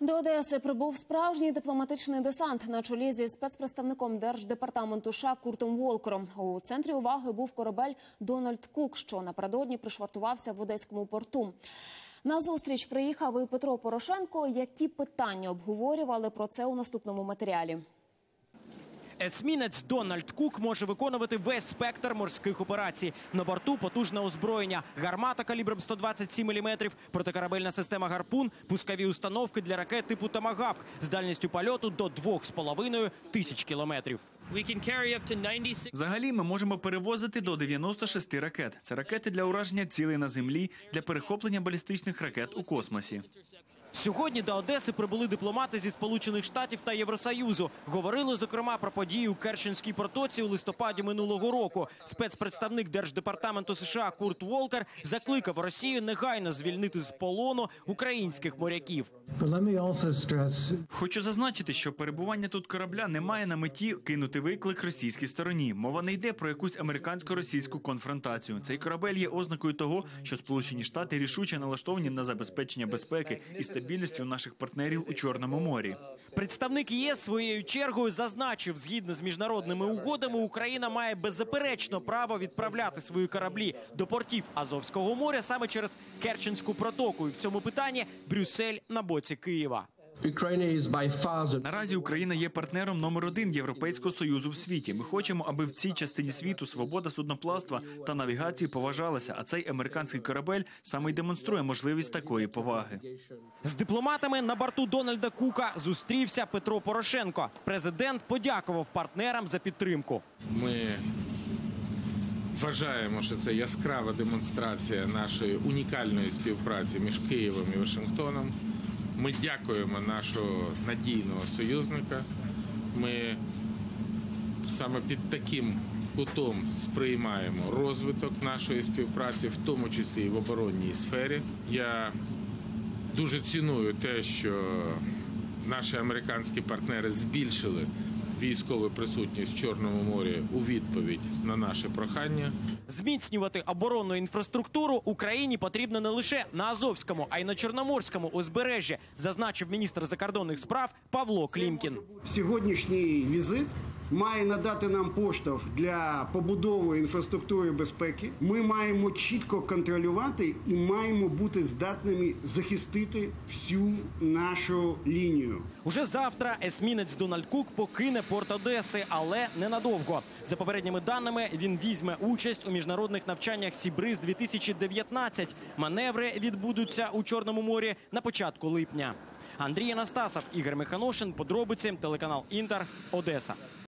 До Одеси прибув справжній дипломатичний десант на чолі зі спецпредставником Держдепартаменту США Куртом Волкером. У центрі уваги був корабель «Дональд Кук», що напередодні пришвартувався в Одеському порту. На зустріч приїхав і Петро Порошенко. Які питання обговорювали, про це у наступному матеріалі. Есмінець «Дональд Кук» може виконувати весь спектр морських операцій. На борту потужне озброєння, гармата калібром 127 мм, протикорабельна система «Гарпун», пускові установки для ракет типу «Томагавк» з дальністю польоту до 2,5 тисяч кілометрів. Взагалі ми можемо перевозити до 96 ракет. Це ракети для ураження цілей на землі, для перехоплення балістичних ракет у космосі. Сьогодні до Одеси прибули дипломати зі Сполучених Штатів та Євросоюзу. Говорили, зокрема, про події у Керченській протоці у листопаді минулого року. Спецпредставник Держдепартаменту США Курт Волкер закликав Росію негайно звільнити з полону українських моряків. Хочу зазначити, що перебування тут корабля не має на меті кинути виклик російській стороні. Мова не йде про якусь американсько-російську конфронтацію. Цей корабель є ознакою того, що Сполучені Штати рішуче налаштовані на забезпечення безпеки і стабільності у наших партнерів у Чорному морі. Представник ЄС своєю чергою зазначив, згідно з міжнародними угодами, Україна має беззаперечно право відправляти свої кораблі до портів Азовського моря саме через Керченську протоку. І в цьому питанні Брюссель на боці Києва. Наразі Україна є партнером номер 1 Європейського Союзу в світі. Ми хочемо, аби в цій частині світу свобода судноплавства та навігації поважалася, а цей американський корабель саме й демонструє можливість такої поваги. З дипломатами на борту Дональда Кука зустрівся Петро Порошенко. Президент подякував партнерам за підтримку. Ми вважаємо, що це яскрава демонстрація нашої унікальної співпраці між Києвом і Вашингтоном. Ми дякуємо нашого надійного союзника. Ми саме під таким кутом сприймаємо розвиток нашої співпраці, в тому числі і в оборонній сфері. Я дуже ціную те, що наші американські партнери збільшили військову присутність в Чорному морі у відповідь на наше прохання. Зміцнювати оборонну інфраструктуру Україні потрібно не лише на Азовському, а й на Чорноморському узбережжі, зазначив міністр закордонних справ Павло Клімкін. Сьогоднішній візит має надати нам поштовх для побудови інфраструктури безпеки. Ми маємо чітко контролювати і маємо бути здатними захистити всю нашу лінію. Уже завтра есмінець «Дональд Кук» покине порт Одеси, але ненадовго. За попередніми даними, він візьме участь у міжнародних навчаннях «Сібриз-2019». Маневри відбудуться у Чорному морі на початку липня. Андрій Анастасов, Ігор Миханошин, подробиці, телеканал «Інтер», Одеса.